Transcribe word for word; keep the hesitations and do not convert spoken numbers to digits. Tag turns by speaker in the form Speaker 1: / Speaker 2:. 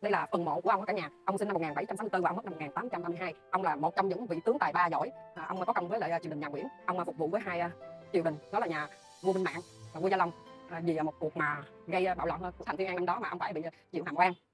Speaker 1: Đây là phần mộ của ông ở cả nhà. Ông sinh năm một nghìn bảy trăm sáu mươi tư và ông mất năm một nghìn tám trăm ba mươi hai. Ông là một trong những vị tướng tài ba giỏi. À, ông có công với lại triều đình nhà Nguyễn. Ông phục vụ với hai triều đình, đó là nhà vua Minh Mạng và vua Gia Long. À, vì một cuộc mà gây bạo loạn của thành Thiên An năm đó mà ông phải bị chịu hàm oan.